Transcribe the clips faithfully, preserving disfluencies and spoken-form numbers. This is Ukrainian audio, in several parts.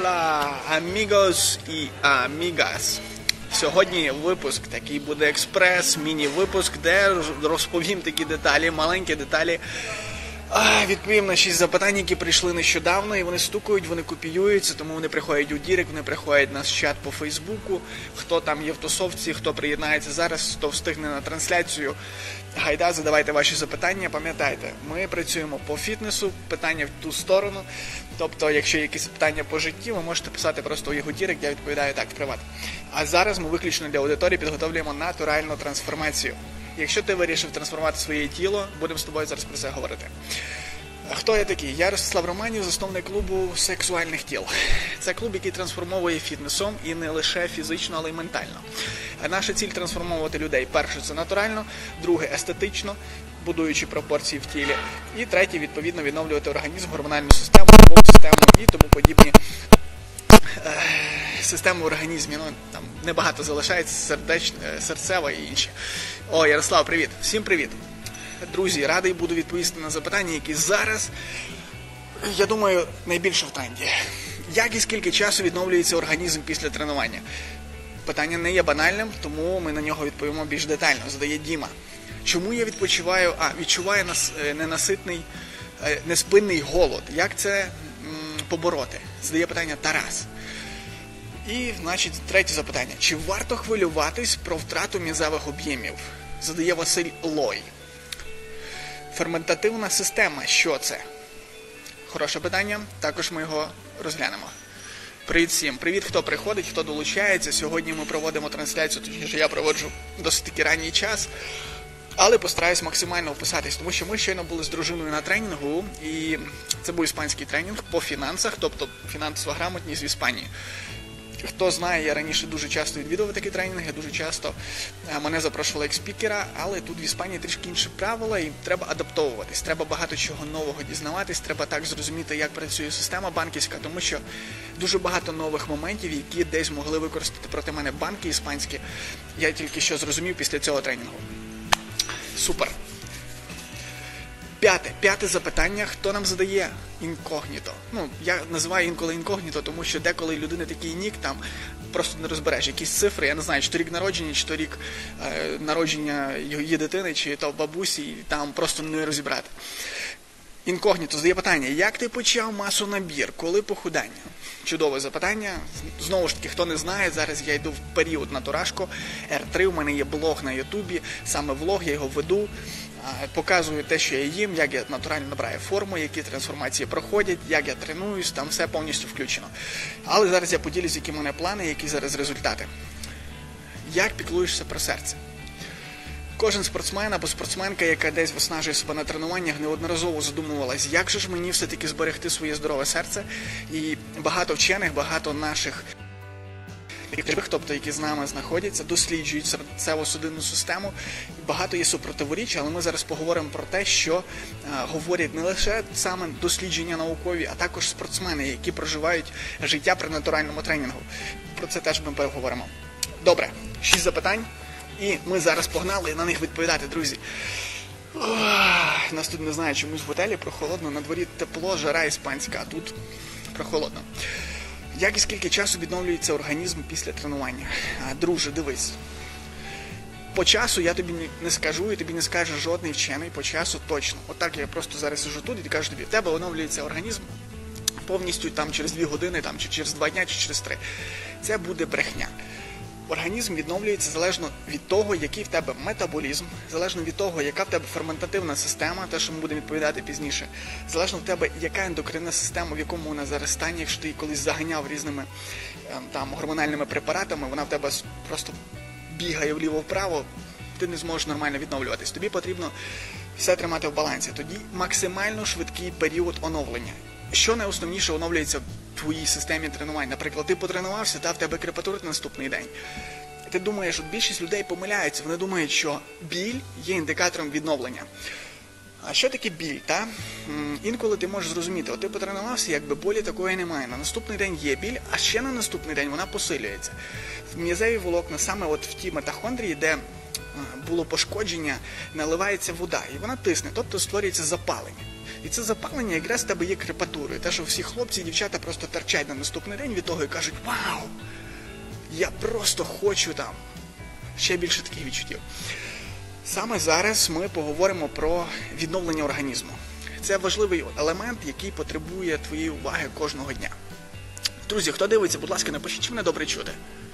Hola, amigos і amigas. Сьогодні випуск такий буде експрес, міні-випуск, де розповім такі деталі, маленькі деталі. А, відповім на шість запитань, які прийшли нещодавно, і вони стукають, вони копіюються, тому вони приходять у Дірект, вони приходять на чат по Фейсбуку. Хто там є в тусовці, хто приєднається зараз, хто встигне на трансляцію. Гайда, задавайте ваші запитання. Пам'ятайте, ми працюємо по фітнесу, питання в ту сторону. Тобто, якщо є якісь питання по житті, ви можете писати просто у його Дірект, я відповідаю так, в приват. А зараз ми виключно для аудиторії підготовлюємо натуральну трансформацію. Якщо ти вирішив трансформувати своє тіло, будемо з тобою зараз про це говорити. Хто я такий? Я Ростислав Романів, засновник клубу сексуальних тіл. Це клуб, який трансформовує фітнесом і не лише фізично, але й ментально. Наша ціль – трансформовувати людей. Перше – це натурально, друге – естетично, будуючи пропорції в тілі. І третє – відповідно відновлювати організм, гормональну систему, нервову систему і тому подібні е, системи в організмі. Ну, там небагато залишається, сердеч, серцева і інші. О, Ярослав, привіт! Всім привіт! Друзі, радий буду відповісти на запитання, які зараз, я думаю, найбільше в тренді. Як і скільки часу відновлюється організм після тренування? Питання не є банальним, тому ми на нього відповімо більш детально. Задає Діма. Чому я відпочиваю, а, відчуваю нас, ненаситний, неспинний голод? Як це м, побороти? Задає питання Тарас. І, значить, третє запитання. Чи варто хвилюватись про втрату м'язевих об'ємів? Задає Василь Лой. Ферментативна система. Що це? Хороше питання. Також ми його розглянемо. Привіт всім. Привіт, хто приходить, хто долучається. Сьогодні ми проводимо трансляцію, точніше я проводжу досить таки ранній час. Але постараюсь максимально вписатись, тому що ми щойно були з дружиною на тренінгу, і це був іспанський тренінг по фінансах, тобто фінансова грамотність в Іспанії. Хто знає, я раніше дуже часто відвідував такі тренінги, дуже часто мене запрошували як спікера, але тут в Іспанії трішки інші правила і треба адаптовуватись, треба багато чого нового дізнаватись, треба так зрозуміти, як працює система банківська, тому що дуже багато нових моментів, які десь могли використати проти мене банки іспанські, я тільки що зрозумів після цього тренінгу. Супер. П'яте. П'яте запитання. Хто нам задає? Інкогніто. Ну, я називаю інколи інкогніто, тому що деколи людини такий нік, там просто не розбереш. Якісь цифри, я не знаю, чи то рік народження, чи то рік е, народження її дитини, чи то бабусі, і там просто не розібрати. Інкогніто задає питання. Як ти почав масонабір? Коли похудання? Чудове запитання. Знову ж таки, хто не знає, зараз я йду в період на Турашко. Р три, у мене є блог на Ютубі, саме влог, я його веду. Показую те, що я їм, як я натурально набираю форму, які трансформації проходять, як я тренуюсь, там все повністю включено. Але зараз я поділюсь, які в мене плани, які зараз результати. Як піклуєшся про серце? Кожен спортсмен або спортсменка, яка десь виснажує себе на тренуваннях, неодноразово задумувалась, як же ж мені все-таки зберегти своє здорове серце. І багато вчених, багато наших тобто, які з нами знаходяться, досліджують серцево-судинну систему. Багато є супротиворіч, але ми зараз поговоримо про те, що а, говорять не лише саме дослідження наукові, а також спортсмени, які проживають життя при натуральному тренінгу. Про це теж ми поговоримо. Добре, шість запитань, і ми зараз погнали на них відповідати, друзі. Ох, нас тут, не знаю, чомусь в готелі прохолодно, на дворі тепло, жара іспанська, а тут прохолодно. Як і скільки часу відновлюється організм після тренування? Друже, дивись. По часу я тобі не скажу, і тобі не скаже жодний вчений, по часу точно. Отак я просто зараз сижу тут і кажу тобі, в тебе оновлюється організм повністю там через дві години, там, чи через два дня, чи через три. Це буде брехня. Організм відновлюється залежно від того, який в тебе метаболізм, залежно від того, яка в тебе ферментативна система, те, що ми будемо відповідати пізніше, залежно від тебе, яка ендокринна система, в якому вона зараз стані, якщо ти її колись заганяв різними там, гормональними препаратами, вона в тебе просто бігає вліво-вправо, ти не зможеш нормально відновлюватись. Тобі потрібно все тримати в балансі. Тоді максимально швидкий період оновлення. Що найосновніше оновлюється в твоїй системі тренувань? Наприклад, ти потренувався, та в тебе крепатура на наступний день. Ти думаєш, от більшість людей помиляються, вони думають, що біль є індикатором відновлення. А що таке біль? Та? Інколи ти можеш зрозуміти, от ти потренувався, якби болі такої немає. На наступний день є біль, а ще на наступний день вона посилюється. М'язеві волокна, саме от в тій митохондрії, де було пошкодження, наливається вода, і вона тисне, тобто створюється запалення. І це запалення якраз в тебе є крепатурою. Те, що всі хлопці і дівчата просто торчать на наступний день від того і кажуть: вау, я просто хочу там ще більше таких відчуттів. Саме зараз ми поговоримо про відновлення організму. Це важливий елемент, який потребує твоєї уваги кожного дня. Друзі, хто дивиться, будь ласка, напишіть, чи мене добре чути.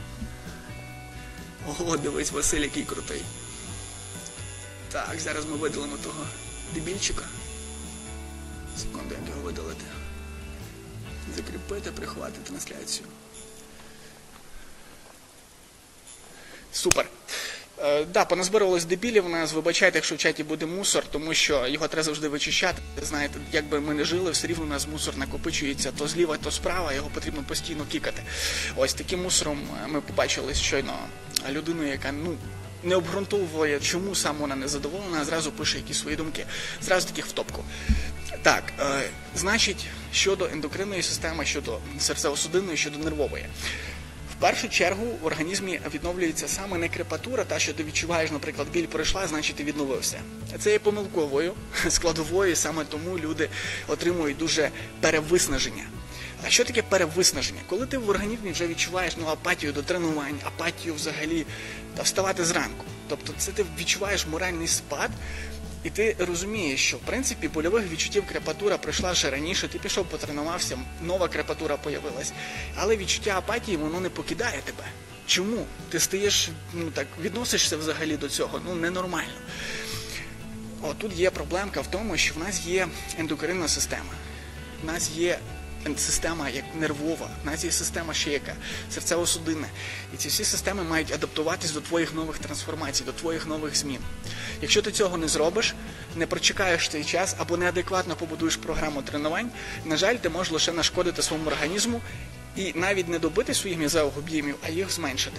Ого, дивись, Василь, який крутий. Так, зараз ми видалимо того дебільчика. Секунду, як його видалити. Закріпити, приховати трансляцію. Супер. Так, да, поназбирувалось дебілів у нас, вибачайте, якщо в чаті буде мусор, тому що його треба завжди вичищати. Знаєте, як би ми не жили, все рівно у нас мусор накопичується то зліва, то справа, його потрібно постійно кікати. Ось таким мусором ми побачили щойно людину, яка, ну, не обґрунтовує, чому сам вона не задоволена, а зразу пише якісь свої думки. Зразу таких в топку. Так, е, значить, щодо ендокринної системи, щодо серцево-судинної, щодо нервової. В першу чергу в організмі відновлюється саме не крепатура, та, що ти відчуваєш, наприклад, біль пройшла, значить ти відновився. Це є помилковою складовою, саме тому люди отримують дуже перевиснаження. А що таке перевиснаження? Коли ти в організмі вже відчуваєш, ну, апатію до тренувань, апатію взагалі та вставати зранку. Тобто це ти відчуваєш моральний спад, і ти розумієш, що в принципі больових відчуттів крепатура пройшла ще раніше, ти пішов, потренувався, нова крепатура появилась. Але відчуття апатії, воно не покидає тебе. Чому? Ти стаєш, ну так, відносишся взагалі до цього, ну, ненормально. О, тут є проблемка в тому, що в нас є ендокринна система. В нас є система як нервова, в нас є система ще яка, серцево-судинна. І ці всі системи мають адаптуватись до твоїх нових трансформацій, до твоїх нових змін. Якщо ти цього не зробиш, не прочекаєш цей час або неадекватно побудуєш програму тренувань, на жаль, ти можеш лише нашкодити своєму організму і навіть не добити своїх м'язових об'ємів, а їх зменшити.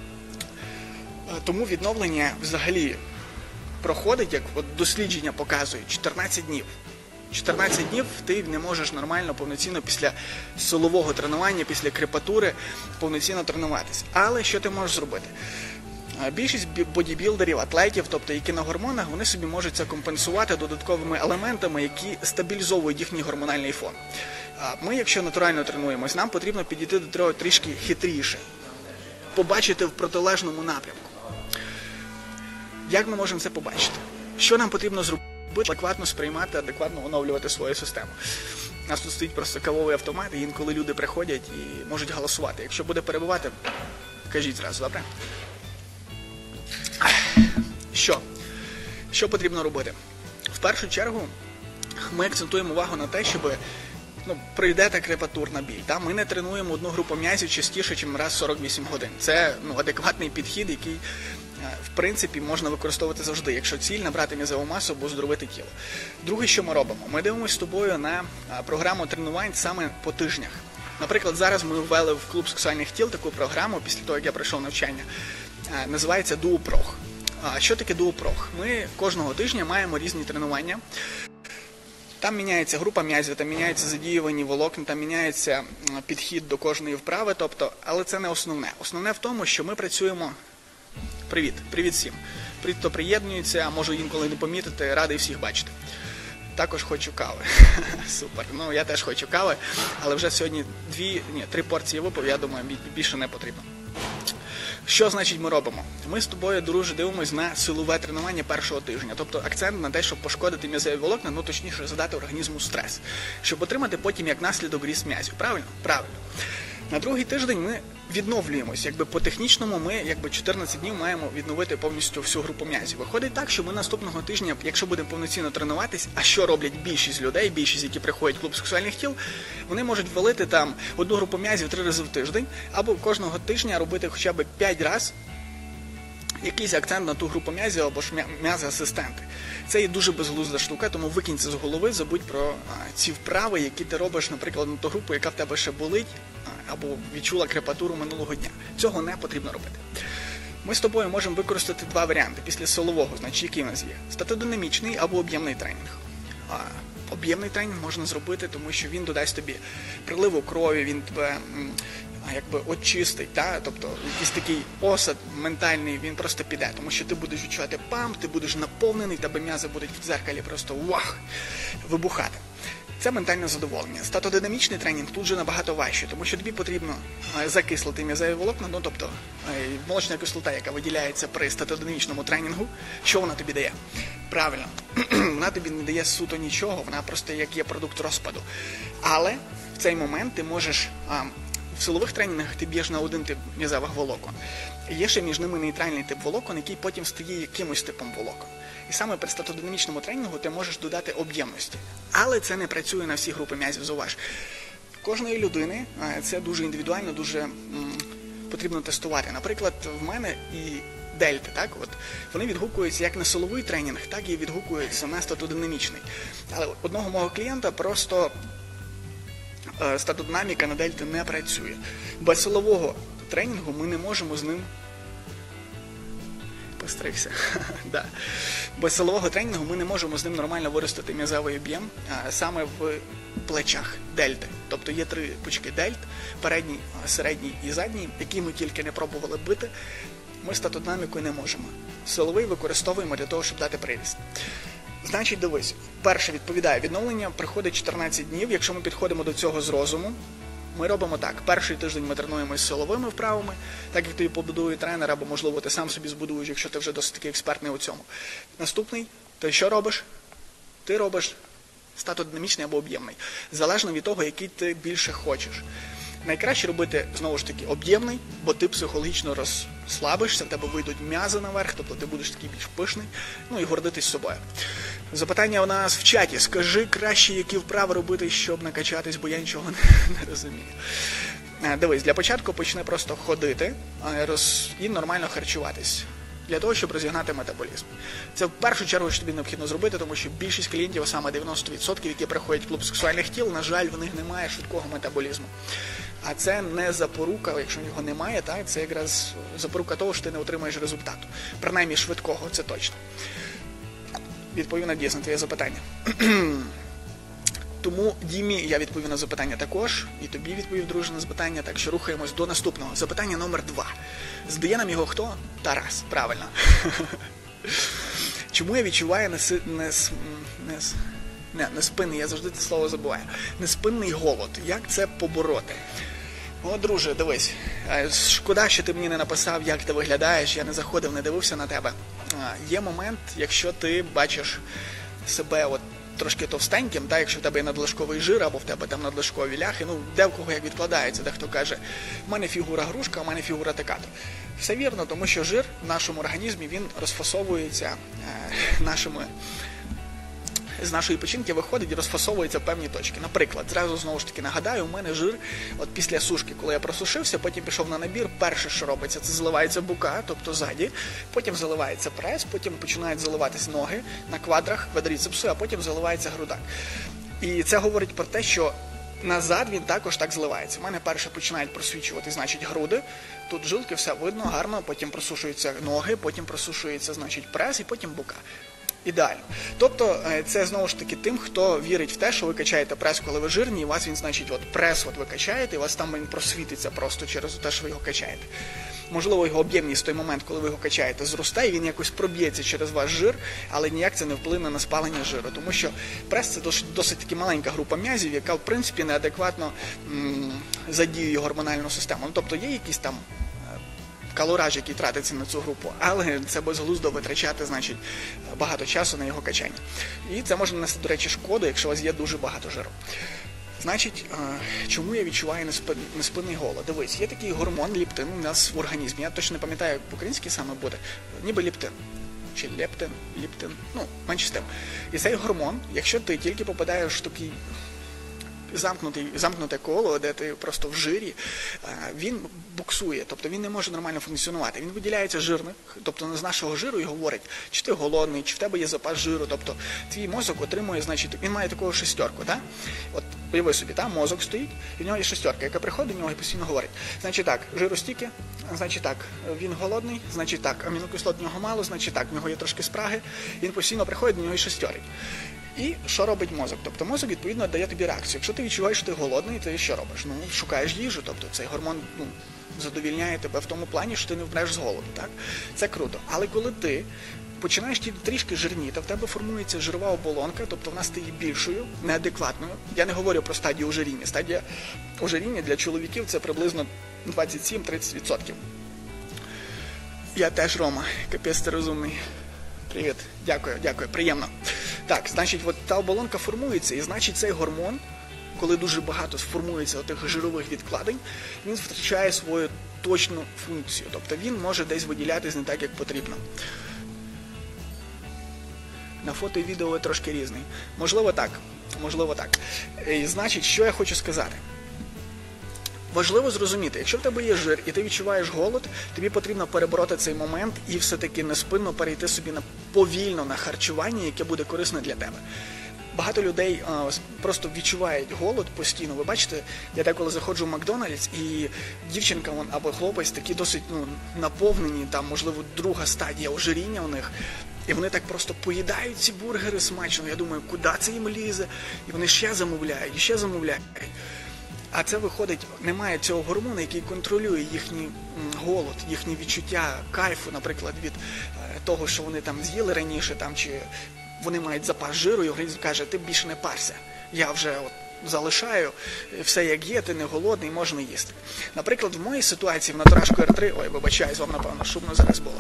Тому відновлення взагалі проходить, як от дослідження показують, чотирнадцять днів. чотирнадцять днів ти не можеш нормально, повноцінно після силового тренування, після крепатури повноцінно тренуватися. Але що ти можеш зробити? Більшість бодібілдерів, атлетів, тобто які на гормонах, вони собі можуть це компенсувати додатковими елементами, які стабілізовують їхній гормональний фон. Ми, якщо натурально тренуємось, нам потрібно підійти до того трішки хитріше, побачити в протилежному напрямку. Як ми можемо це побачити? Що нам потрібно зробити? Адекватно сприймати, адекватно оновлювати свою систему. У нас тут стоїть просто кавовий автомат, і інколи люди приходять і можуть голосувати. Якщо буде перебувати, кажіть зразу, добре? Що? Що потрібно робити? В першу чергу ми акцентуємо увагу на те, щоб, ну, прийде та крепатурна біль. Та? Ми не тренуємо одну групу м'язів частіше, ніж раз в сорок вісім годин. Це, ну, адекватний підхід, який в принципі можна використовувати завжди, якщо ціль набрати м'язову масу або здоровити тіло. Друге, що ми робимо? Ми дивимося з тобою на програму тренувань саме по тижнях. Наприклад, зараз ми ввели в клуб сексуальних тіл таку програму, після того, як я пройшов навчання, називається дуопрог. А що таке дуопрог? Ми кожного тижня маємо різні тренування. Там міняється група м'язів, там міняються задіювані волокна, там міняється підхід до кожної вправи, тобто, але це не основне. Основне в тому, що ми працюємо... Привіт, привіт всім. Привіт, хто приєднується, а можу інколи не помітити, радий всіх бачити. Також хочу кави. Супер. Ну, я теж хочу кави, але вже сьогодні дві, ні, три порції випив, я думаю, більше не потрібно. Що, значить, ми робимо? Ми з тобою, друже, дивимось на силове тренування першого тижня. Тобто акцент на те, щоб пошкодити м'язові волокна, ну, точніше, задати організму стрес. Щоб отримати потім як наслідок ріст м'язів. Правильно? Правильно. На другий тиждень ми відновлюємось. Якби по технічному ми якби чотирнадцять днів маємо відновити повністю всю групу м'язів. Виходить так, що ми наступного тижня, якщо будемо повноцінно тренуватись, а що роблять більшість людей, більшість, які приходять в клуб сексуальних тіл, вони можуть валити там одну групу м'язів три рази в тиждень, або кожного тижня робити хоча б п'ять разів якийсь акцент на ту групу м'язів або ж м'язи-асистенти. Це є дуже безглузда штука, тому викинь це з голови, забудь про а, ці вправи, які ти робиш, наприклад, на ту групу, яка в тебе ще болить, а, або відчула крепатуру минулого дня. Цього не потрібно робити. Ми з тобою можемо використати два варіанти після силового, значить, який у нас є. Статодинамічний або об'ємний тренінг. А, об'ємний тренінг можна зробити, тому що він додасть тобі приливу крові, він тебе якби очистить, та? Тобто якийсь такий осад ментальний, він просто піде, тому що ти будеш відчувати памп, ти будеш наповнений, тебе м'язи будуть в дзеркалі просто вах, вибухати. Це ментальне задоволення. Статодинамічний тренінг тут же набагато важче, тому що тобі потрібно закислити м'язеві волокна, ну тобто молочна кислота, яка виділяється при статодинамічному тренінгу, що вона тобі дає? Правильно, вона тобі не дає суто нічого, вона просто як є продукт розпаду. Але в цей момент ти можеш, а, в силових тренінгах ти б'єш на один тип м'язевих волокон. І є ще між ними нейтральний тип волокон, який потім стає якимось типом волокон. І саме при статодинамічному тренінгу ти можеш додати об'ємності. Але це не працює на всі групи м'язів, зауваж. Кожної людини це дуже індивідуально, дуже м, потрібно тестувати. Наприклад, в мене і дельти, так, от, вони відгукуються як на силовий тренінг, так і відгукуються на статодинамічний. Але одного мого клієнта просто е, статодинаміка на дельти не працює. Без силового тренінгу ми не можемо з ним постригся. да. Без силового тренінгу ми не можемо з ним нормально виростити м'язовий об'єм саме в плечах дельти. Тобто є три пучки дельт, передній, середній і задній, які ми тільки не пробували бити, ми статодинамікою не можемо. Силовий використовуємо для того, щоб дати приріст. Значить, дивись, перше відповідає, відновлення приходить чотирнадцять днів, якщо ми підходимо до цього з розуму. Ми робимо так, перший тиждень ми тренуємося з силовими вправами, так як тобі побудує тренер, або, можливо, ти сам собі збудуєш, якщо ти вже досить таки експертний у цьому. Наступний, ти що робиш? Ти робиш статодинамічний або об'ємний, залежно від того, який ти більше хочеш. Найкраще робити, знову ж таки, об'ємний, бо ти психологічно розслабишся, в тебе вийдуть м'язи наверх, тобто ти будеш такий більш пишний, ну і гордитись собою. Запитання у нас в чаті. Скажи краще, які вправи робити, щоб накачатись, бо я нічого не, не розумію. Дивись, для початку почни просто ходити роз... і нормально харчуватись. Для того, щоб розігнати метаболізм. Це в першу чергу, що тобі необхідно зробити, тому що більшість клієнтів, а саме дев'яносто відсотків, які приходять в клуб сексуальних тіл, на жаль, в них немає швидкого метаболізму. А це не запорука, якщо його немає, так, це якраз запорука того, що ти не отримаєш результату. Принаймні швидкого, це точно. Відповів на дійсно твоє запитання. Тому Дімі я відповів на запитання також, і тобі відповів, друже, на запитання, так що рухаємось до наступного. Запитання номер два. Здає нам його хто? Тарас, правильно. Чому я відчуваю неси... нес... Нес... Не, неспинний, я завжди це слово забуваю. Неспинний голод. Як це побороти? О, друже, дивись, шкода, що ти мені не написав, як ти виглядаєш, я не заходив, не дивився на тебе. Є момент, якщо ти бачиш себе от трошки товстеньким, так, якщо в тебе є надлишковий жир, або в тебе там надлишкові ляхи, ну, де в кого як відкладається, дехто каже, в мене фігура грушка, в мене фігура текатор. Все вірно, тому що жир в нашому організмі, він розфасовується е, нашими з нашої печінки виходить і розфасовується в певні точки. Наприклад, зразу знову ж таки нагадаю, у мене жир от після сушки, коли я просушився, потім пішов на набір, перше, що робиться, це заливається бука, тобто ззаді, потім заливається прес, потім починають заливатись ноги на квадрах, квадріцепсу, а потім заливається грудак. І це говорить про те, що назад він також так зливається. У мене перше починають просвічувати, значить, груди, тут жилки, все видно, гарно, потім просушуються ноги, потім просушується, значить, прес і потім бука. Ідеально. Тобто, це, знову ж таки, тим, хто вірить в те, що ви качаєте прес, коли ви жирні, і у вас він, значить, от прес от ви качаєте, і у вас там він просвітиться просто через те, що ви його качаєте. Можливо, його об'ємність в той момент, коли ви його качаєте, зростає, і він якось проб'ється через ваш жир, але ніяк це не вплине на спалення жиру. Тому що прес – це досить, досить таки маленька група м'язів, яка, в принципі, неадекватно м- задіює гормональну систему. Ну, тобто, є якісь там калораж, який тратиться на цю групу, але це безглуздо витрачати, значить, багато часу на його качання. І це може нанести, до речі, шкоду, якщо у вас є дуже багато жиру. Значить, чому я відчуваю неспинний голод? Дивись, є такий гормон лептин у нас в організмі. Я точно не пам'ятаю, як по-українськи саме буде. Ніби лептин. Чи лептин, лептин, ну, менше з тим. І цей гормон, якщо ти тільки попадаєш в такий замкнутий, замкнуте коло, де ти просто в жирі, він буксує, тобто він не може нормально функціонувати. Він виділяється жирних, тобто з нашого жиру і говорить, чи ти голодний, чи в тебе є запас жиру, тобто твій мозок отримує, значить, він має таку шестерку, так? От уяви собі, так, мозок стоїть, і в нього є шестерка, яка приходить до нього і постійно говорить. Значить так, жиру стільки, значить так, він голодний, значить так, амінокислот в нього мало, значить так, в нього є трошки спраги, він постійно приходить, до нього і шестерить. І що робить мозок? Тобто мозок, відповідно, дає тобі реакцію. Якщо ти відчуваєш, що ти голодний, ти що робиш? Ну, шукаєш їжу, тобто цей гормон, ну, задовільняє тебе в тому плані, що ти не вмреш з голоду, так? Це круто. Але коли ти починаєш трішки жирніти, в тебе формується жирова оболонка, тобто вона стає більшою, неадекватною. Я не говорю про стадію ожиріння. Стадія ожиріння для чоловіків – це приблизно двадцять сім - тридцять відсотків. Я теж, Рома, капець ти розумний. Привіт, дякую, дякую, приємно. Так, значить, от та оболонка формується, і значить цей гормон, коли дуже багато сформується тих жирових відкладень, він втрачає свою точну функцію. Тобто він може десь виділятись не так, як потрібно. На фото і відео ви трошки різний. Можливо так, можливо так. І, значить, що я хочу сказати? Важливо зрозуміти, якщо в тебе є жир і ти відчуваєш голод, тобі потрібно перебороти цей момент і все-таки неспинно перейти собі на повільно на харчування, яке буде корисне для тебе. Багато людей а, просто відчувають голод постійно. Ви бачите, я деколи заходжу в Макдональдс, і дівчинка вон, або хлопець такі досить ну, наповнені, там, можливо, друга стадія ожиріння у них. І вони так просто поїдають ці бургери смачно. Я думаю, куди це їм лізе? І вони ще замовляють, і ще замовляють. А це виходить, немає цього гормону, який контролює їхній голод, їхнє відчуття кайфу, наприклад, від того, що вони там з'їли раніше, там, чи вони мають запас жиру, і організм каже, ти більше не парся, я вже от залишаю, все як є, ти не голодний, можна їсти. Наприклад, в моїй ситуації в натурашку ер три, ой, вибачаюсь, вам, напевно, шумно зараз було,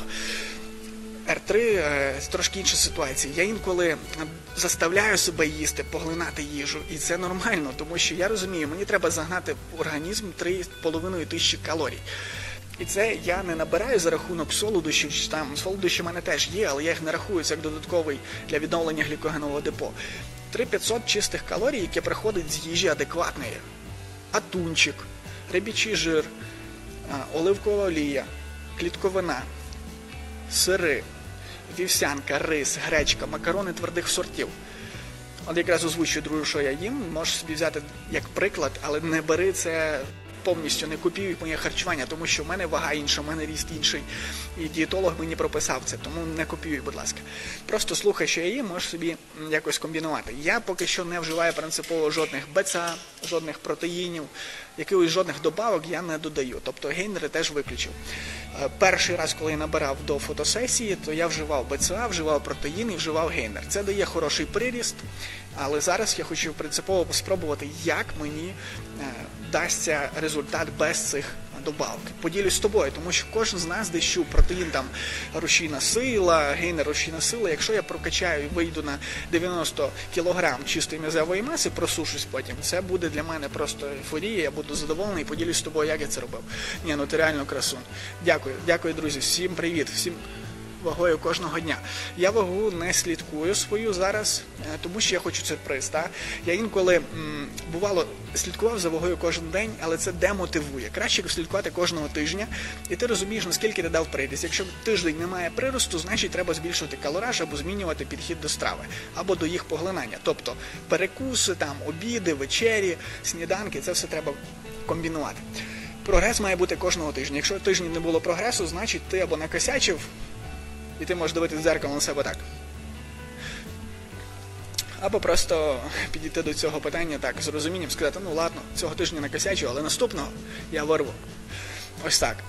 ер три е, трошки інша ситуація. Я інколи заставляю себе їсти, поглинати їжу, і це нормально, тому що я розумію, мені треба загнати в організм три з половиною тисячі калорій. І це я не набираю за рахунок солодощів, там солодощі в мене теж є, але я їх не рахую, це як додатковий для відновлення глікогенового депо. три тисячі п'ятсот чистих калорій, які приходять з їжі адекватної. Атунчик, рибічий жир, оливкова олія, клітковина, сири, вівсянка, рис, гречка, макарони твердих сортів. От якраз озвучую, друже, що я їм, можеш собі взяти як приклад, але не бери це повністю, не копіюй моє харчування, тому що в мене вага інша, в мене ріст інший, і дієтолог мені прописав це, тому не копіюй, будь ласка. Просто слухай, що я їм, можеш собі якось комбінувати. Я поки що не вживаю принципово жодних БЦА, жодних протеїнів, якихось жодних добавок я не додаю, тобто гейнери теж виключив. Перший раз, коли я набирав до фотосесії, то я вживав БЦА, вживав протеїн і вживав гейнер. Це дає хороший приріст, але зараз я хочу принципово спробувати, як мені дасться результат без цих добавок. Поділюсь з тобою, тому що кожен з нас десь чув протеїн, там, рушійна сила, гейнер рушійна сила. Якщо я прокачаю і вийду на дев'яносто кілограм чистої м'язової маси, просушусь потім, це буде для мене просто ейфорія, я буду задоволений і поділюсь з тобою, як я це робив. Ні, ну ти реально красун. Дякую, дякую, друзі, всім привіт, всім вагою кожного дня. Я вагу не слідкую свою зараз, тому що я хочу сюрприз. Та? Я інколи, м, бувало, слідкував за вагою кожен день, але це демотивує. Краще слідкувати кожного тижня, і ти розумієш, наскільки ти дав приріст. Якщо тиждень немає приросту, значить треба збільшувати калораж або змінювати підхід до страви, або до їх поглинання. Тобто перекуси, там, обіди, вечері, сніданки, це все треба комбінувати. Прогрес має бути кожного тижня. Якщо тижні не було прогресу, значить ти або накосячив, і ти можеш дивитися в дзеркало на себе так. Або просто підійти до цього питання так, з розумінням, сказати, ну ладно, цього тижня накосячу, але наступного я вирву. Ось так.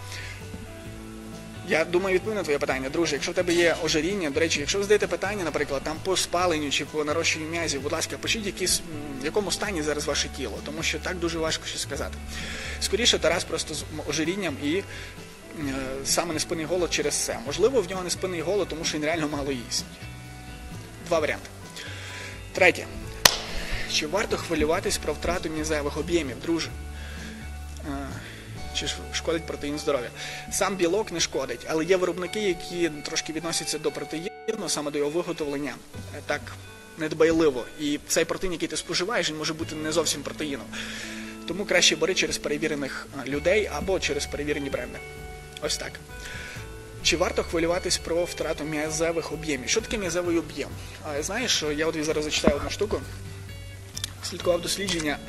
Я думаю, відповім на твоє питання, друже. Якщо в тебе є ожиріння, до речі, якщо ви задаєте питання, наприклад, там по спаленню чи по нарощенню м'язів, будь ласка, пишіть, якісь, в якому стані зараз ваше тіло, тому що так дуже важко щось сказати. Скоріше, Тарас просто з ожирінням і саме неспинний голод через це. Можливо, в нього неспинний голод, тому що він реально мало їсть. Два варіанти. Третє. Чи варто хвилюватись про втрату м'язевих об'ємів, друже? Чи шкодить протеїн здоров'я? Сам білок не шкодить, але є виробники, які трошки відносяться до протеїну, саме до його виготовлення, так недбайливо. І цей протеїн, який ти споживаєш, він може бути не зовсім протеїном. Тому краще бери через перевірених людей або через перевірені бренди. Ось так. Чи варто хвилюватись про втрату м'язевих об'ємів? Що таке м'язевий об'єм? Знаєш, що я от зараз зачитаю одну штуку. Слідкував дослідження.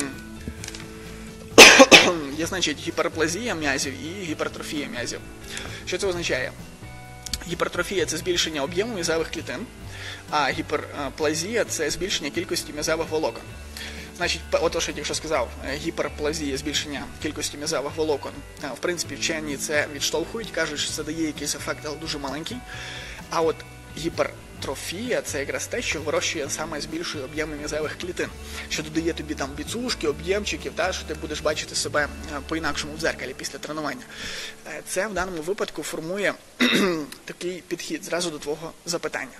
Є, значить, гіперплазія м'язів і гіпертрофія м'язів. Що це означає? Гіпертрофія – це збільшення об'єму м'язевих клітин, а гіперплазія – це збільшення кількості м'язевих волокон. Значить, ото, що я тільки що сказав, гіперплазія – збільшення кількості м'язевих волокон. В принципі, вчені це відштовхують, кажуть, що це дає якийсь ефект, але дуже маленький. А от гіпертрофія – це якраз те, що вирощує саме збільшує об'єми м'язевих клітин, що додає тобі там біцушки, об'ємчиків, та, що ти будеш бачити себе по-інакшому в дзеркалі після тренування. Це в даному випадку формує такий підхід зразу до твого запитання.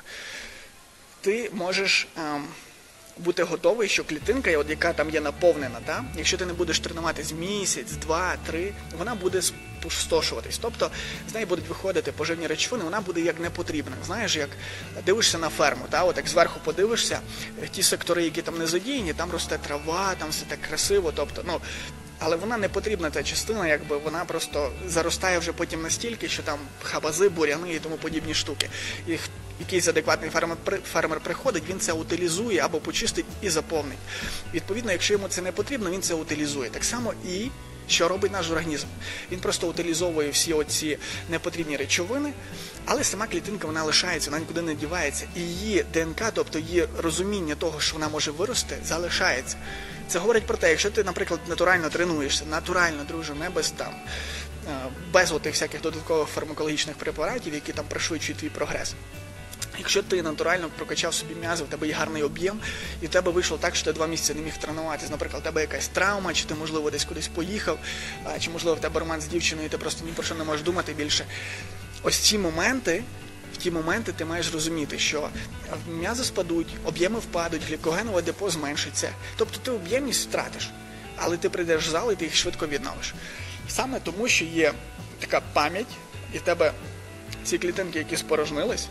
Ти можеш ем, бути готовий, що клітинка, от, яка там є наповнена, та, якщо ти не будеш тренуватись місяць, два, три, вона буде спустошуватись. Тобто з неї будуть виходити поживні речовини, вона буде як непотрібна. Знаєш, як дивишся на ферму, та, от як зверху подивишся, ті сектори, які там не задіяні, там росте трава, там все так красиво, тобто, ну, але вона не потрібна, та частина, якби вона просто заростає вже потім настільки, що там хабази, буряни і тому подібні штуки. І якийсь адекватний фермер, фермер приходить, він це утилізує або почистить і заповнить. Відповідно, якщо йому це не потрібно, він це утилізує. Так само і що робить наш організм. Він просто утилізовує всі оці непотрібні речовини, але сама клітинка, вона лишається, вона нікуди не дівається. І її ДНК, тобто її розуміння того, що вона може вирости, залишається. Це говорить про те, якщо ти, наприклад, натурально тренуєшся, натурально, друже, не без там, без отих всяких додаткових фармакологічних препаратів, які там пришвидшують твій прогрес. Якщо ти натурально прокачав собі м'язи, в тебе є гарний об'єм, і в тебе вийшло так, що ти два місяці не міг тренуватися, наприклад, у тебе якась травма, чи ти, можливо, десь кудись поїхав, чи, можливо, в тебе роман з дівчиною, і ти просто ні про що не можеш думати більше. Ось ці моменти, в ті моменти ти маєш розуміти, що м'язи спадуть, об'єми впадуть, глікогенове депо зменшиться. Тобто ти об'ємність втратиш, але ти прийдеш в зал і ти їх швидко відновиш. Саме тому, що є така пам'ять, і в тебе ці клітинки, які спорожнились,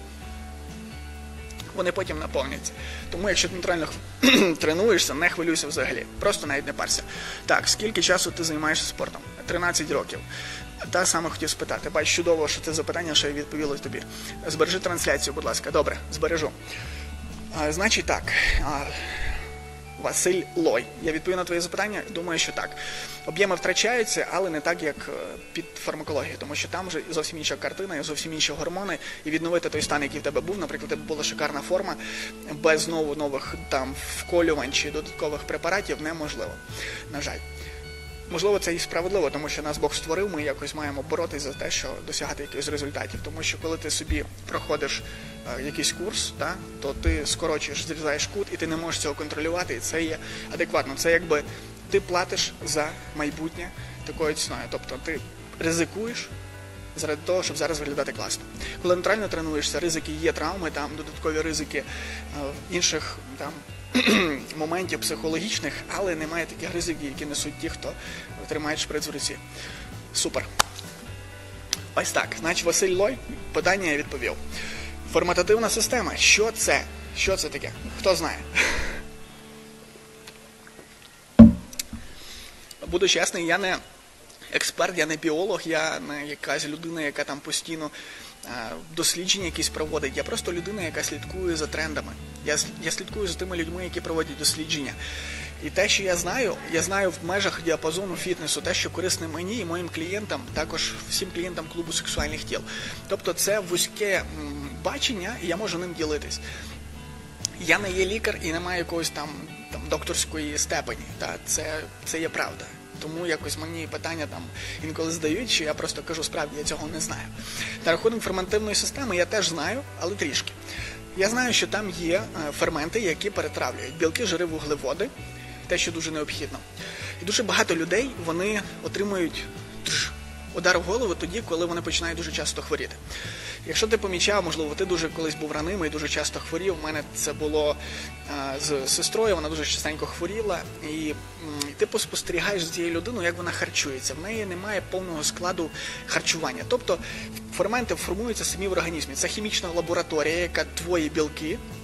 вони потім наповняться. Тому, якщо ти натурально тренуєшся, не хвилюйся взагалі. Просто навіть не парся. Так, скільки часу ти займаєшся спортом? тринадцять років. Та саме хотів спитати. Бач, чудово, що це запитання, що я відповіла тобі. Збережи трансляцію, будь ласка. Добре, збережу. А, значить так. А, Василь Лой. Я відповів на твоє запитання? Думаю, що так. Об'єми втрачаються, але не так, як під фармакологією, тому що там вже зовсім інша картина, зовсім інші гормони, і відновити той стан, який в тебе був, наприклад, в тебе була шикарна форма, без знову нових там вколювань чи додаткових препаратів неможливо, на жаль. Можливо, це і справедливо, тому що нас Бог створив, ми якось маємо боротися за те, що досягати якихось результатів. Тому що коли ти собі проходиш е, якийсь курс, та, то ти скорочуєш, зрізаєш кут, і ти не можеш цього контролювати, і це є адекватно. Це якби ти платиш за майбутнє такою ціною. Тобто ти ризикуєш заради того, щоб зараз виглядати класно. Коли натурально тренуєшся, ризики є, травми, там додаткові ризики е, інших там моментів психологічних, але немає таких ризиків, які несуть ті, хто тримає шприц в руці. Супер. Ось так. Значить, Василь Лой, питання я відповів. Форматативна система. Що це? Що це таке? Хто знає? Буду чесний, я не експерт, я не біолог, я не якась людина, яка там постійно дослідження якісь проводить. Я просто людина, яка слідкує за трендами. Я, я слідкую за тими людьми, які проводять дослідження. І те, що я знаю, я знаю в межах діапазону фітнесу, те, що корисне мені і моїм клієнтам, також всім клієнтам клубу сексуальних тіл. Тобто це вузьке бачення, і я можу ним ділитись. Я не є лікар і не маю якоїсь там, там докторської степені. Та? Це, це є правда. Тому якось мені питання там інколи здають, що я просто кажу, справді, я цього не знаю. На рахунок ферментивної системи я теж знаю, але трішки. Я знаю, що там є ферменти, які перетравлюють білки, жири, вуглеводи, те, що дуже необхідно. І дуже багато людей, вони отримують удар в голову тоді, коли вони починають дуже часто хворіти. Якщо ти помічав, можливо, ти дуже колись був ранимий, дуже часто хворів. У мене це було а, з сестрою, вона дуже частенько хворіла. І м, ти поспостерігаєш з цією людиною, як вона харчується. В неї немає повного складу харчування. Тобто ферменти формуються самі в організмі. Це хімічна лабораторія, яка твої білки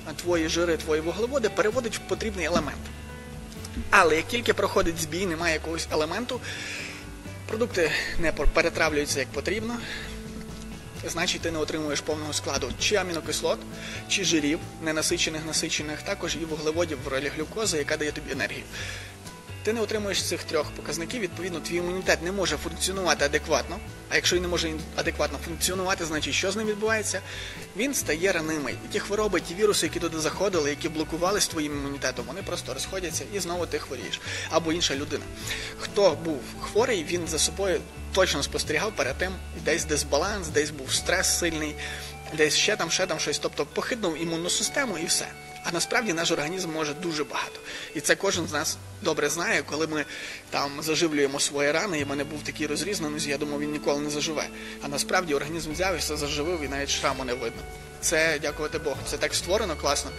твої жири, твої вуглеводи переводить в потрібний елемент. Але як тільки проходить збій, немає якогось елементу, продукти не перетравлюються як потрібно, значить ти не отримуєш повного складу чи амінокислот, чи жирів, ненасичених, насичених, також і вуглеводів в ролі глюкози, яка дає тобі енергію. Ти не отримуєш цих трьох показників, відповідно, твій імунітет не може функціонувати адекватно, а якщо він не може адекватно функціонувати, значить що з ним відбувається? Він стає ранимий. І ті хвороби, ті віруси, які туди заходили, які блокували з твоїм імунітетом, вони просто розходяться і знову ти хворієш. Або інша людина. Хто був хворий, він за собою точно спостерігав перед тим, десь дисбаланс, десь був стрес сильний, десь ще там, ще там щось, тобто похитнув імунну систему і все. А насправді наш організм може дуже багато. І це кожен з нас добре знає, коли ми там заживлюємо свої рани, і в мене був такий розріз на нозі, я думав, він ніколи не заживе. А насправді організм взяв і все заживив, і навіть шраму не видно. Це, дякувати Богу, це так створено класно.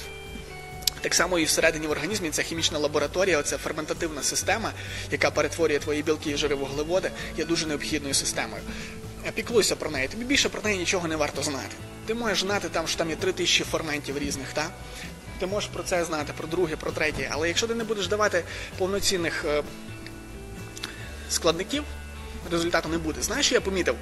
Так само і всередині в організмі ця хімічна лабораторія, оця ферментативна система, яка перетворює твої білки і жири вуглеводи, є дуже необхідною системою. Піклуйся про неї, тобі більше про неї нічого не варто знати. Ти можеш знати, там, що там є три тисячі ферментів різних, так? Ти можеш про це знати, про друге, про третє, але якщо ти не будеш давати повноцінних е, складників, результату не буде. Знаєш, що я помітив?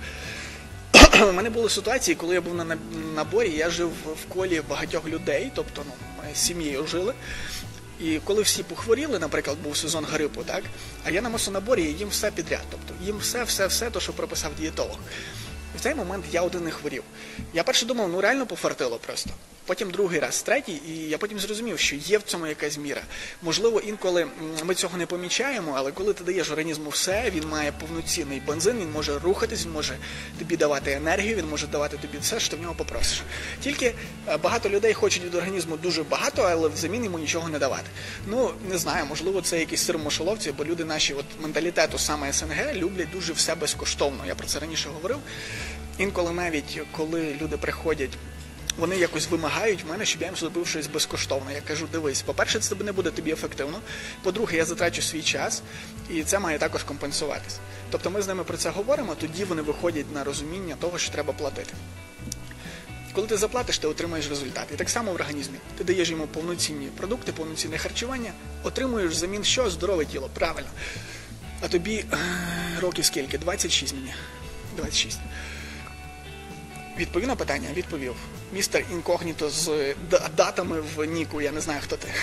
У мене були ситуації, коли я був на наборі, я жив в колі багатьох людей, тобто ну, ми з сім'єю жили, і коли всі похворіли, наприклад, був сезон грипу, так? А я на масонаборі і їм все підряд, тобто їм все, все, все, то, що прописав дієтолог. В цей момент я один не хворів. Я перше думав, ну реально пофартило просто. Потім другий раз, третій, і я потім зрозумів, що є в цьому якась міра. Можливо, інколи ми цього не помічаємо, але коли ти даєш організму все, він має повноцінний бензин, він може рухатись, він може тобі давати енергію, він може давати тобі все, що ти в нього попросиш. Тільки багато людей хочуть від організму дуже багато, але взамін йому нічого не давати. Ну, не знаю, можливо, це якийсь сир в мишоловці, бо люди наші от менталітету саме СНГ люблять дуже все безкоштовно. Я про це раніше говорив. Інколи навіть, коли люди приходять, вони якось вимагають в мене, щоб я їм зробив щось безкоштовно. Я кажу, дивись, по-перше, це не буде тобі ефективно, по-друге, я затрачу свій час, і це має також компенсуватись. Тобто ми з ними про це говоримо, тоді вони виходять на розуміння того, що треба платити. Коли ти заплатиш, ти отримаєш результат. І так само в організмі. Ти даєш йому повноцінні продукти, повноцінне харчування, отримуєш взамін що? Здорове тіло, правильно. А тобі років скільки? двадцять шість мені. двадцять шість. Відповів на питання? Відповів. Містер Інкогніто з датами в Ніку, я не знаю, хто ти.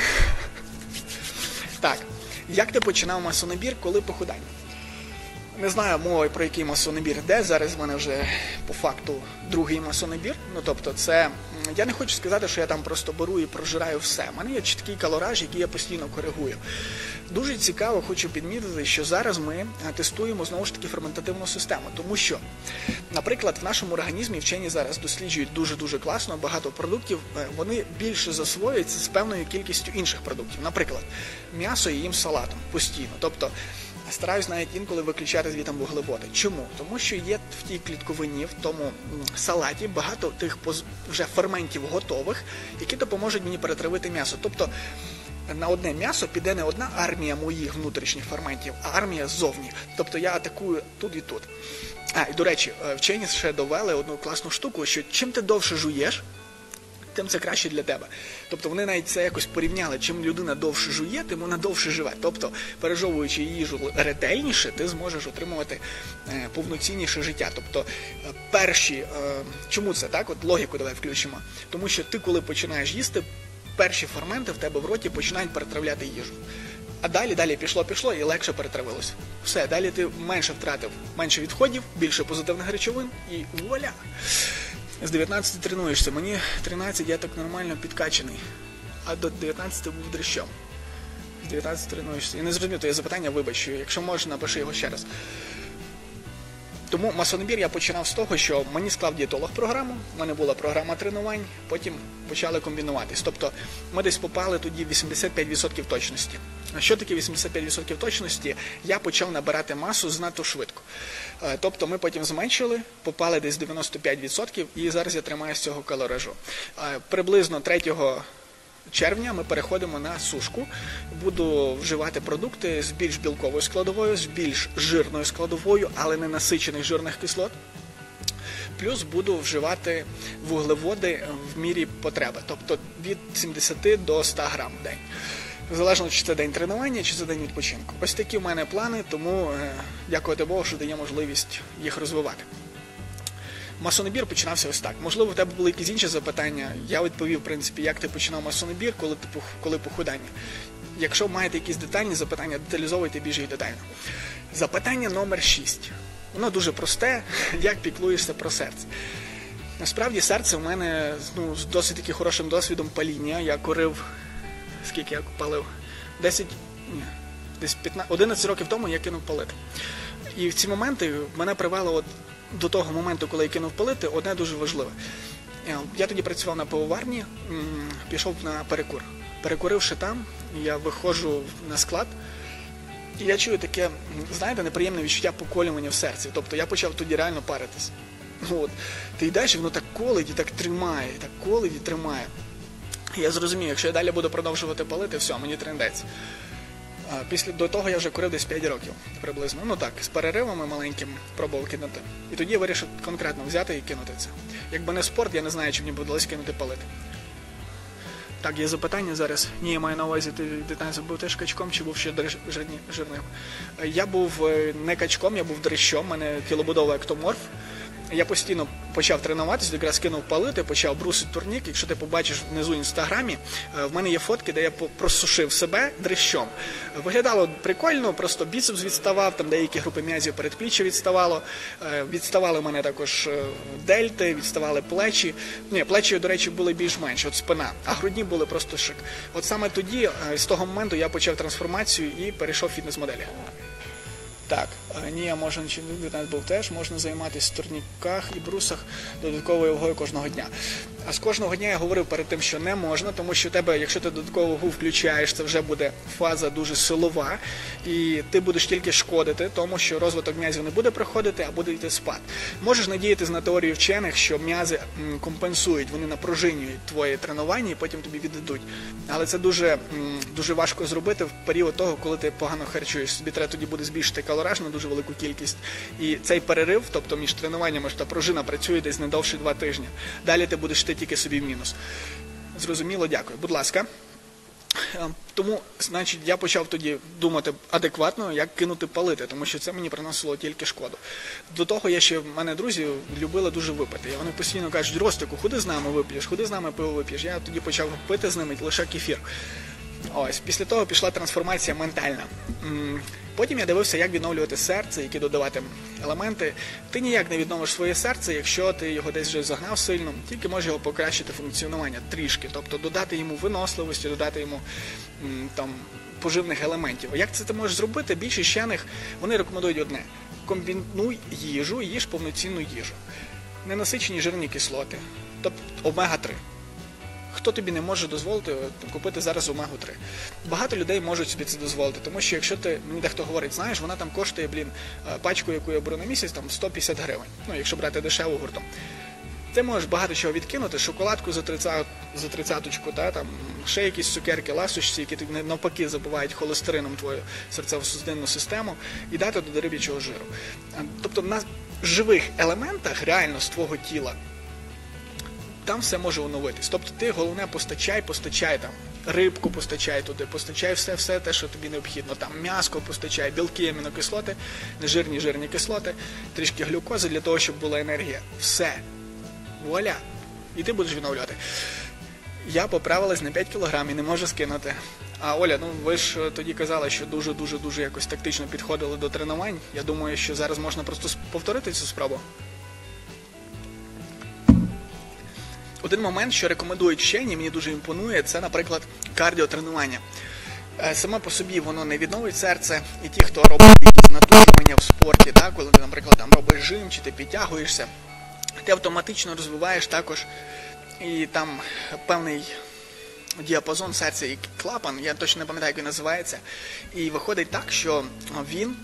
Так, як ти починав масонабір, коли похудання? Не знаю мови, про який масонабір йде, зараз в мене вже по факту другий масонабір. Ну, тобто це, я не хочу сказати, що я там просто беру і прожираю все. У мене є чіткий калораж, який я постійно коригую. Дуже цікаво, хочу підмітити, що зараз ми тестуємо, знову ж таки, ферментативну систему. Тому що, наприклад, в нашому організмі вчені зараз досліджують дуже-дуже класно, багато продуктів, вони більше засвоюються з певною кількістю інших продуктів. Наприклад, м'ясо я їм салатом постійно. Тобто, стараюсь навіть інколи виключати звідти вуглеводи. Чому? Тому що є в тій клітковині, в тому салаті багато тих вже ферментів готових, які допоможуть мені перетравити м'ясо. Тобто на одне м'ясо піде не одна армія моїх внутрішніх ферментів, а армія ззовні. Тобто я атакую тут і тут. А, і до речі, вчені ще довели одну класну штуку, що чим ти довше жуєш, тим це краще для тебе. Тобто вони навіть це якось порівняли. Чим людина довше жує, тим вона довше живе. Тобто, пережовуючи їжу ретельніше, ти зможеш отримувати е, повноцінніше життя. Тобто, е, перші... Е, чому це так? От логіку давай включимо. Тому що ти, коли починаєш їсти, перші ферменти в тебе в роті починають перетравляти їжу. А далі, далі пішло-пішло і легше перетравилося. Все, далі ти менше втратив, менше відходів, більше позитивних речовин і вуаля! З дев'ятнадцяти тренуєшся. Мені тринадцять, я так нормально підкачаний. А до дев'ятнадцяти був дрищом. З дев'ятнадцяти тренуєшся. Я не зрозумів твоє запитання, вибач. Якщо можеш, напиши його ще раз. Тому масонабір я починав з того, що мені склав дієтолог програму, в мене була програма тренувань, потім почали комбінуватись. Тобто ми десь попали тоді в вісімдесят п'ять відсотків точності. А що таке вісімдесят п'ять відсотків точності? Я почав набирати масу занадто швидко. Тобто ми потім зменшили, попали десь в дев'яносто п'ять відсотків і зараз я тримаю з цього калоражу. Приблизно третього червня ми переходимо на сушку. Буду вживати продукти з більш білковою складовою, з більш жирною складовою, але не насичених жирних кислот. плюс буду вживати вуглеводи в мірі потреби, тобто від сімдесят до ста грам в день. Залежно, чи це день тренування, чи це день відпочинку. Ось такі в мене плани, тому е, дякувати Богу, що дає можливість їх розвивати. Масонабір починався ось так. Можливо, в тебе були якісь інші запитання. Я відповів, в принципі, як ти починав масонабір, коли, коли похудання. Якщо маєте якісь детальні запитання, деталізовуйте більш їх детально. Запитання номер шість. Воно дуже просте, як піклуєшся про серце. Насправді, серце в мене ну, з досить таки хорошим досвідом паління. Я курив, скільки я палив? десять, ні, десь п'ятнадцять, одинадцять років тому я кинув палити. І в ці моменти мене привело от до того моменту, коли я кинув палити, одне дуже важливе. Я тоді працював на пивоварні, пішов на перекур. Перекуривши там, я виходжу на склад, і я чую таке, знаєте, неприємне відчуття поколювання в серці. Тобто я почав тоді реально паритись. От. Ти йдеш, і воно так колить і так тримає, так колить і тримає. І я зрозумів, якщо я далі буду продовжувати палити, все, мені трендець. Після до того я вже курив десь п'ять років приблизно. Ну так, з переривами маленьким пробував кинути. І тоді я вирішив конкретно взяти і кинути це. Якби не спорт, я не знаю, чи мені б вдалося кинути палити. Так, є запитання зараз. Ні, я маю на увазі, ти детально був теж качком чи був ще жирні, жирним? Я був не качком, я був дрищом, у мене тілобудова ектоморф. Я постійно почав тренуватися, якраз кинув палити, почав брусити турнік. Якщо ти побачиш внизу в інстаграмі, в мене є фотки, де я просушив себе дрищом. Виглядало прикольно, просто біцепс відставав, там деякі групи м'язів передпліччя відставало. Відставали в мене також дельти, відставали плечі. Ні, плечі, до речі, були більш-менш, от спина, а грудні були просто шик. От саме тоді, з того моменту, я почав трансформацію і перейшов в фітнес-моделі. Так, ні, я можу, чи дев'ятнадцять був теж, можна займатися в турніках і брусах додатковою вагою кожного дня. А з кожного дня я говорив перед тим, що не можна, тому що тебе, якщо ти додаткову вагу включаєш, це вже буде фаза дуже силова, і ти будеш тільки шкодити, тому що розвиток м'язів не буде проходити, а буде йти спад. Можеш надіятися на теорію вчених, що м'язи компенсують, вони напружинюють твоє тренування і потім тобі віддадуть. Але це дуже, дуже важко зробити в період того, коли ти погано харчуєш. Тобі треба тоді буде збільшити калораж на дуже велику кількість. І цей перерив, тобто між тренуваннями, та пружина працює десь не довше два тижні. Далі ти будеш йти тільки собі в мінус. Зрозуміло, дякую. Будь ласка. Тому, значить, я почав тоді думати адекватно, як кинути палити, тому що це мені приносило тільки шкоду. До того я ще, в мене друзі любили дуже випити. І вони постійно кажуть: Ростику, ходи з нами вип'єш, ходи з нами пиво вип'єш. Я тоді почав пити з ними лише кефір. Ось, після того пішла трансформація ментальна. Потім я дивився, як відновлювати серце, які додавати елементи. Ти ніяк не відновиш своє серце, якщо ти його десь вже загнав сильно, тільки можеш його покращити функціонування трішки, тобто додати йому виносливості, додати йому там поживних елементів. Як це ти можеш зробити? Більшість вчених, вони рекомендують одне: комбінуй їжу, їж повноцінну їжу. Ненасичені жирні кислоти, тобто омега три. Хто тобі не може дозволити купити зараз омегу три? Багато людей можуть собі це дозволити, тому що якщо ти, мені дехто говорить, знаєш, вона там коштує, блін, пачку, яку я беру на місяць, там сто п'ятдесят гривень, ну, якщо брати дешеву гуртом. Ти можеш багато чого відкинути, шоколадку за тридцять, за тридцяточку, та, там, ще якісь цукерки, ласощі, які тобі навпаки забивають холестерином твою серцево-судинну систему, і дати до риб'ячого жиру. Тобто на живих елементах реально з твого тіла там все може оновитись. Тобто ти, головне, постачай, постачай там, рибку постачай туди, постачай все-все те, що тобі необхідно. Там м'яско постачай, білки, амінокислоти, нежирні жирні кислоти, трішки глюкози для того, щоб була енергія. Все. Вуаля. І ти будеш відновлювати. Я поправилась на п'ять кілограм і не можу скинути. А Оля, ну ви ж тоді казали, що дуже-дуже-дуже якось тактично підходили до тренувань. Я думаю, що зараз можна просто повторити цю спробу. Один момент, що рекомендують вчені, мені дуже імпонує, це, наприклад, кардіотренування. Саме по собі воно не відновить серце, і ті, хто робить якісь натужування в спорті, так, коли ти, наприклад, там робиш жим, чи ти підтягуєшся, ти автоматично розвиваєш також і там певний діапазон серця і клапан, я точно не пам'ятаю, як він називається, і виходить так, що він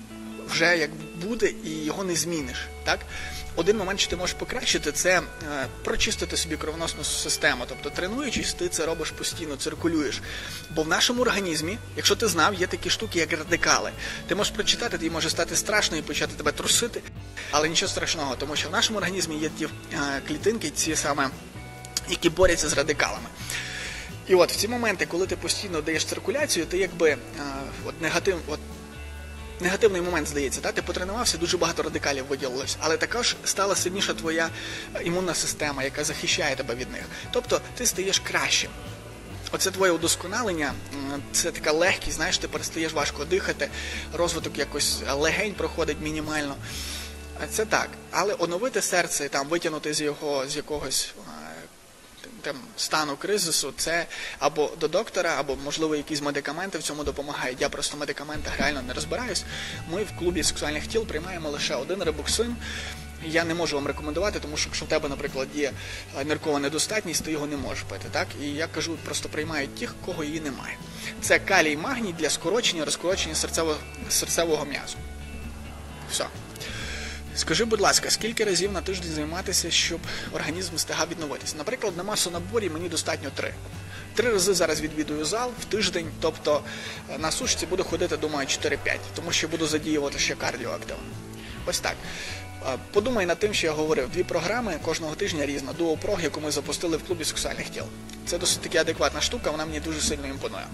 вже як буде і його не зміниш, так? Один момент, що ти можеш покращити, це е, прочистити собі кровоносну систему. Тобто, тренуючись, ти це робиш постійно, циркулюєш. Бо в нашому організмі, якщо ти знав, є такі штуки, як радикали. Ти можеш прочитати, тобі може стати страшно і почати тебе трусити, але нічого страшного, тому що в нашому організмі є ті е, клітинки, ці саме, які борються з радикалами. І от в ці моменти, коли ти постійно даєш циркуляцію, ти якби е, от негатив, от, негативний момент, здається, та? Ти потренувався, дуже багато радикалів виділилось, але також стала сильніша твоя імунна система, яка захищає тебе від них. Тобто ти стаєш кращим. Оце твоє удосконалення, це така легкість, знаєш, ти перестаєш важко дихати, розвиток якось легень проходить мінімально. Це так, але оновити серце, там, витягнути з його, з якогось там, стану кризису, це або до доктора, або, можливо, якісь медикаменти в цьому допомагають. Я просто в медикаментах реально не розбираюсь. Ми в клубі сексуальних тіл приймаємо лише один рибоксин. Я не можу вам рекомендувати, тому що якщо в тебе, наприклад, є ниркова недостатність, ти його не можеш пити, так? І я кажу, просто приймають тих, кого її немає. Це калій і магній для скорочення, розкорочення серцевого, серцевого м'язу. Все. Скажи, будь ласка, скільки разів на тиждень займатися, щоб організм встигав відновитися? Наприклад, на масонаборі мені достатньо три. Три рази зараз відвідую зал в тиждень, тобто на сушці буду ходити, думаю, чотири-п'ять, тому що буду задіювати ще кардіоактивно. Ось так. Подумай над тим, що я говорив. Дві програми кожного тижня різна. Дуопрог, яку ми запустили в клубі сексуальних тіл. Це досить таки адекватна штука, вона мені дуже сильно імпонує.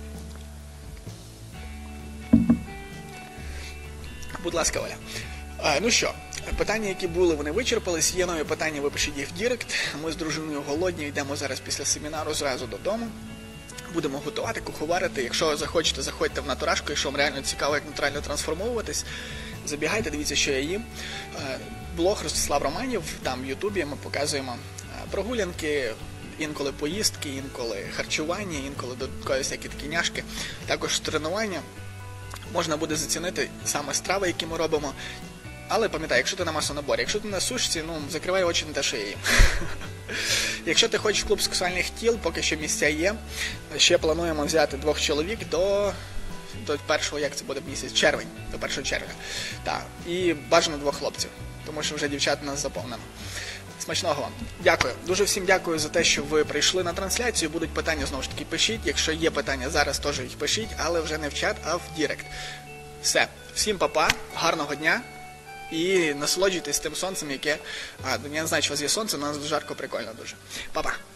Будь ласка, Оля. А, ну що, питання, які були, вони вичерпались. Є нові питання, ви пишіть їх в Дірект. Ми з дружиною голодні, йдемо зараз після семінару зразу додому. Будемо готувати, куховарити. Якщо захочете, заходьте в натурашку, якщо вам реально цікаво, як натурально трансформовуватись. Забігайте, дивіться, що я їм. Блог Ростислав Романів, там в Ютубі ми показуємо прогулянки, інколи поїздки, інколи харчування, інколи додаткові всякі такі няшки. Також тренування. Можна буде зацінити саме страви, які ми робимо. Але пам'ятай, якщо ти на масонаборі, якщо ти на сушці, ну, закривай очі на те, що я їм. Якщо ти хочеш в клуб сексуальних тіл, поки що місця є. Ще плануємо взяти двох чоловік до, до першого, як це буде місяць, червень, до першого червня. Так, і бажано двох хлопців, тому що вже дівчат нас заповнено. Смачного вам. Дякую. Дуже всім дякую за те, що ви прийшли на трансляцію. Будуть питання, знову ж таки, пишіть. Якщо є питання зараз, теж їх пишіть, але вже не в чат, а в Дірект. Все. Всім па-па, гарного дня. І насолоджуйтесь тим сонцем, яке... А, я не знаю, чи у вас є сонце, але у нас жарко, прикольно дуже. Па-па.